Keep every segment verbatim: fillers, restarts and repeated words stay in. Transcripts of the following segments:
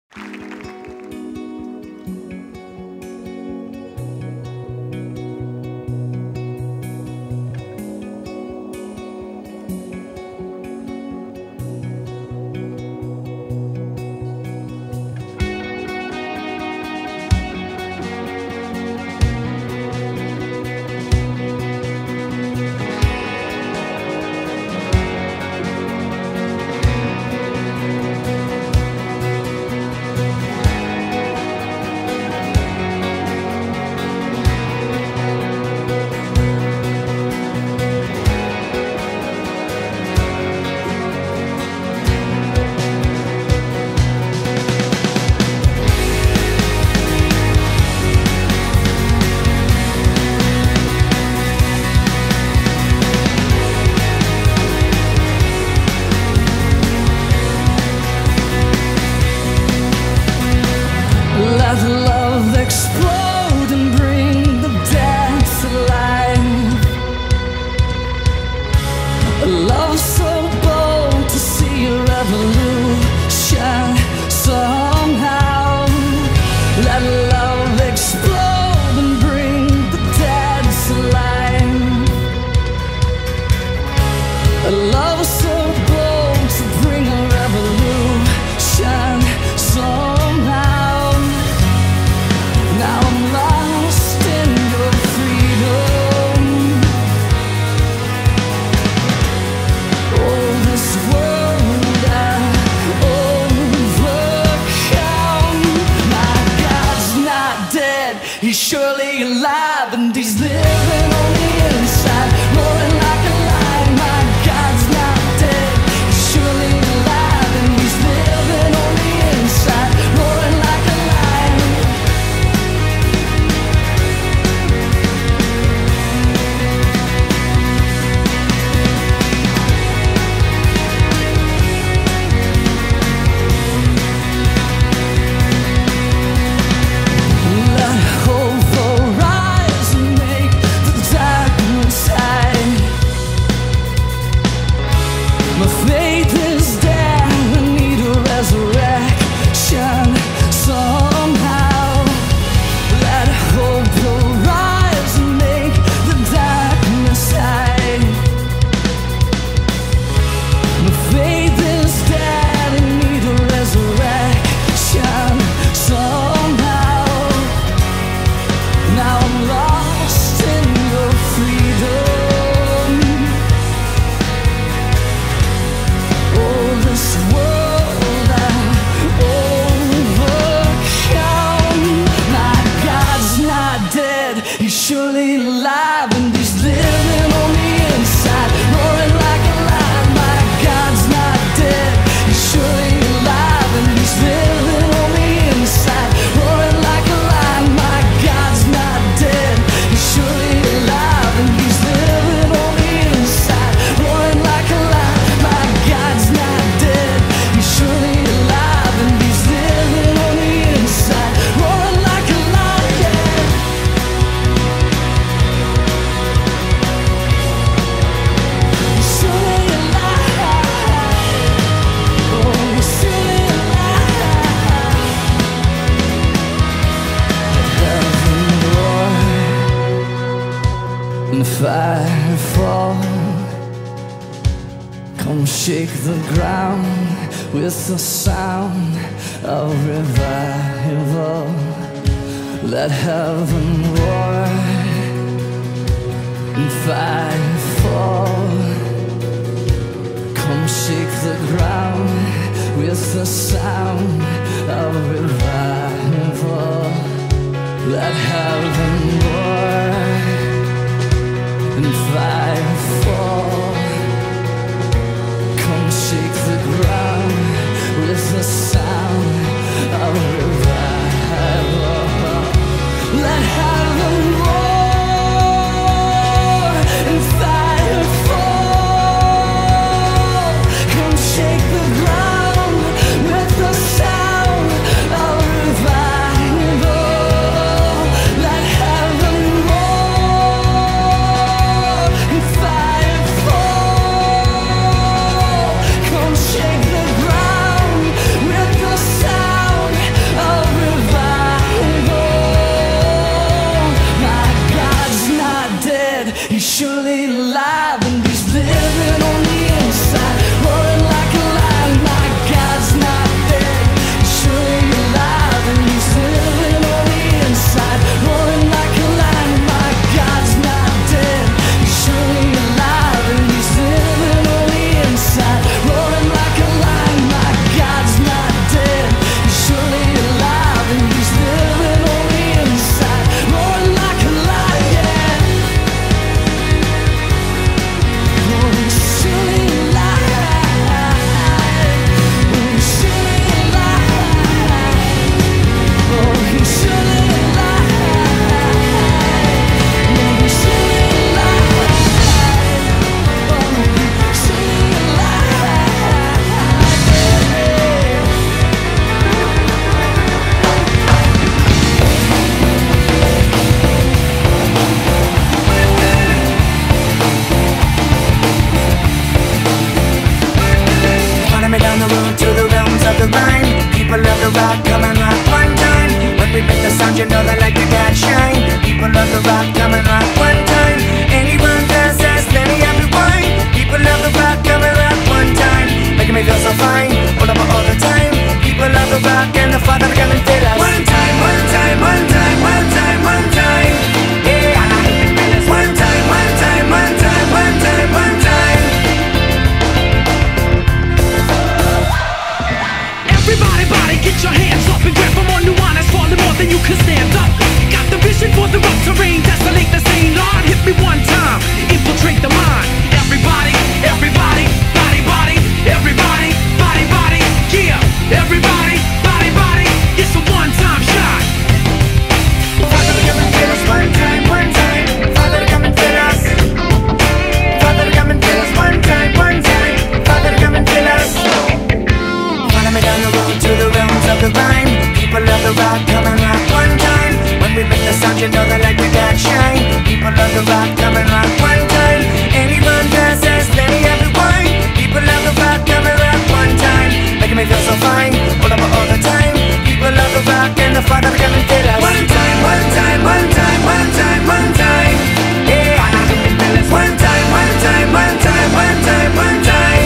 Let love explode and bring the dead to life. A love so bold to see a revolution somehow. Let love explode and bring the dead to life. A love so bold to bring a revolution somehow. Now I'm lost in your freedom. Oh, this world I overcome. My God's not dead, he's surely alive, and he's living on the inside, roaring like a lion. My God's not dead, he's surely alive, and he's living on the inside, roaring like a lion. Let hope arise and make the darkness hide. My faith is dead, I need a resurrection somehow. Let hope arise and make the darkness hide. My faith is dead, I need a resurrection somehow. Now I'm lost in your freedom. Oh, this world I overcome. My God's not dead, he's surely alive, and he's living on the inside, roaring like a lion. My God's not dead, he's surely alive, and he's living on the inside, roaring like a lion. My God's not dead, he's surely alive, and he's living on the inside, roaring like a lion. My God's not dead, he's surely alive, and he's living on the inside, roaring like a lion. He's surely alive. Oh, he's surely alive. Heaven roar and fire fall. Come shake the ground with the sound of revival. Let heaven roar and fire fall. Come shake the ground with the sound of revival. Let heaven roar and fire fall. Come shake the ground with the sound of revival. Let heaven roar and fire fall. Come shake the ground with the sound of revival. Let heaven rock, come and rock one time. When we make the sound, you know that like to get shine. People love the rock, come and rock one time. Anyone that says let me have the wine. People love the rock, come and rock one time. Making me feel so fine, all over all the time. People love the rock and the Father come and fit us. One time, one time, one time, one time, one time. Yeah, one time, one time, one time, one time, one time. Everybody, body, get your hands up and grab them on new one that's falling more than you can stand up. Got the vision for the rough terrain, desolate the scene. Lord, hit me one time, infiltrate the mind. Everybody, everybody, body, body, everybody, body, body, yeah. Everybody, body, body, it's a one-time shot. Father, come and fill us one time, one time. Father, come and fill us. Father, come and fill us one time, one time. Father, come and fill us. Follow me down the road to the realms of the rhyme. People love the rock, come and rock one time. When we make the sound, you know that like we got shine. People love the rock, come and rock one time. Anyone that says let me have the wine. People love the rock, come and rock one time. Making me feel so fine, all over all the time. People love the rock and the Father come and fit us. One time, one time, one time, one time, one time. Yeah, one time, one time, one time, one time, one time.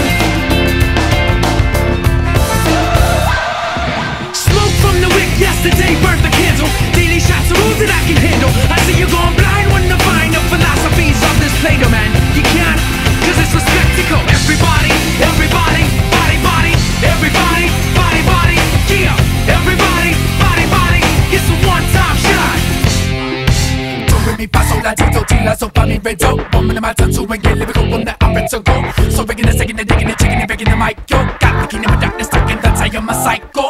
Smoke from the wick yesterday, burnt the candle. Daily shots of rules that I can handle. I see you going blind when you find the philosophies of this Plato man. You can't, cause it's a spectacle. Everybody, everybody, body, body, everybody, body, body, yeah. Everybody, body, body, it's a one-time shot. Do re mi fa sol la ti do ti la so fa mi re do. Woman in my tattoo and get lyrical from the I'm ready to go. So breaking the second, the digging, the chicken, and breaking the mic, yo. Got the key in my darkness, talking that's how you're my psycho.